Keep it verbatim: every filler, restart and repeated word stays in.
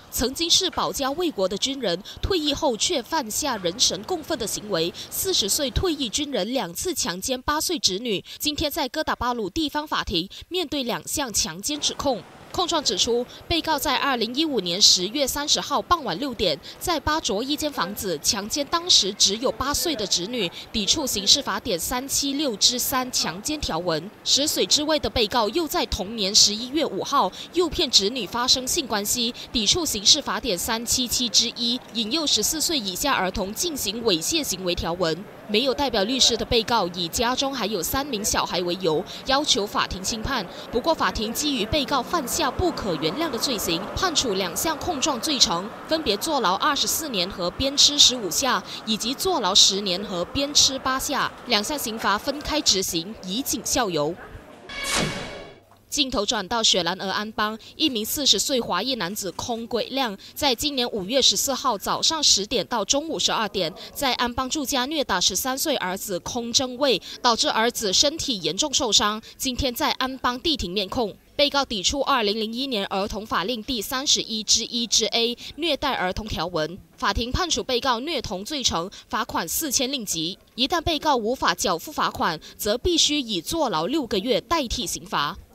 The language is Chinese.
曾经是保家卫国的军人，退役后却犯下人神共愤的行为。四十岁退役军人两次强奸八岁侄女，今天在哥打巴鲁地方法庭面对两项强奸指控。控状指出，被告在二零一五年十月三十号傍晚六点，在巴卓一间房子强奸当时只有八岁的侄女，抵触刑事法典三七六之三强奸条文。十岁之位的被告又在同年十一月五号诱骗侄女发生性关系，抵触刑事法典三七七之一引诱十四岁以下儿童进行猥亵行为条文。没有代表律师的被告以家中还有三名小孩为由，要求法庭轻判。不过，法庭基于被告犯下不可原谅的罪行，判处两项控状罪成，分别坐牢二十四年和鞭笞十五下，以及坐牢十年和鞭笞八下，两项刑罚分开执行，以儆效尤。镜头转到雪兰莪安邦，一名四十岁华裔男子空鬼亮，在今年五月十四号早上十点到中午十二点，在安邦住家虐打十三岁儿子空正卫，导致儿子身体严重受伤。今天在安邦地庭面控。被告抵触二零零一年儿童法令第三十一之一之 A 虐待儿童条文，法庭判处被告虐童罪成，罚款四千令吉。一旦被告无法缴付罚款，则必须以坐牢六个月代替刑罚。